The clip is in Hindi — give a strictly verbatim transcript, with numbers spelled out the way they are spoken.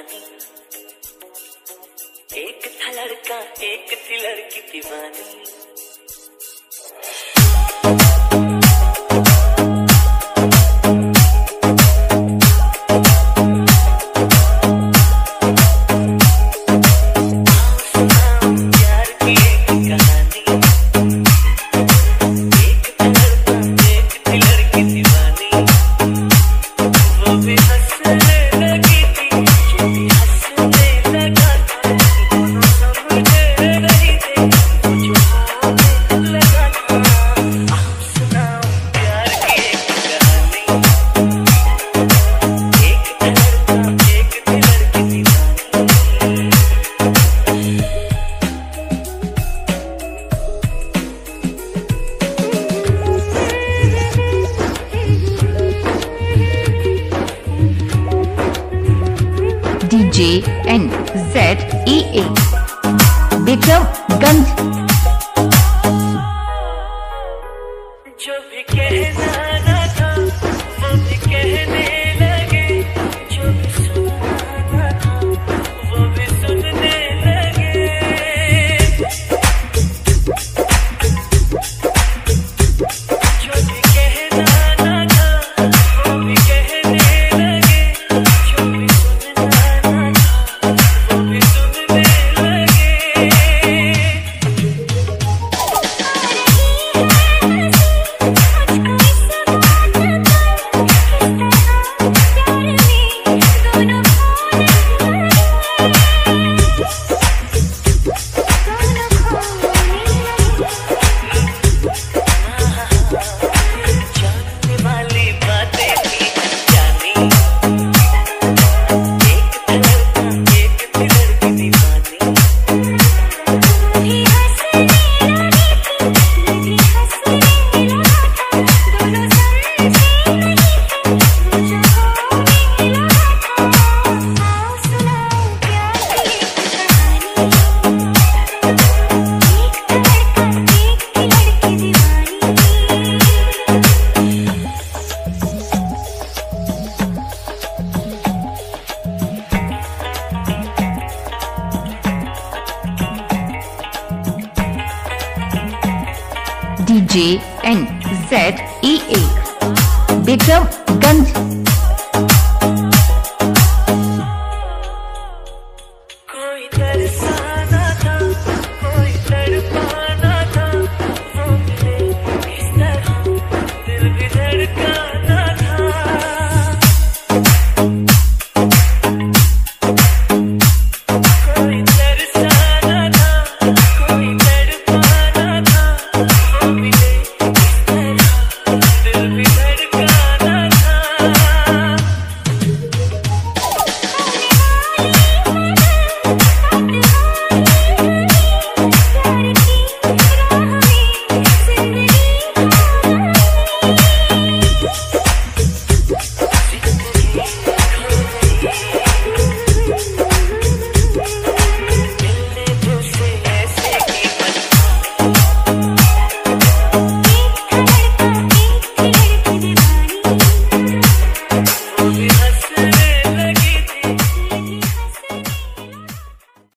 कहानी। एक था लड़का एक थी लड़की दीवानी। J N Z E A Vikramganj. जो भी कहना ना था वो भी कहने लगे, जो भी सुनना था वो भी सुनने लगे। जो भी कहना ना था वो भी कहने लगे, जो भी सुनना वो भी सुनने लगे। जानने वाली बातें थी अनजानी। एक था लड़का एक थी लड़की दीवानी। D J N Z E A Vikramganj.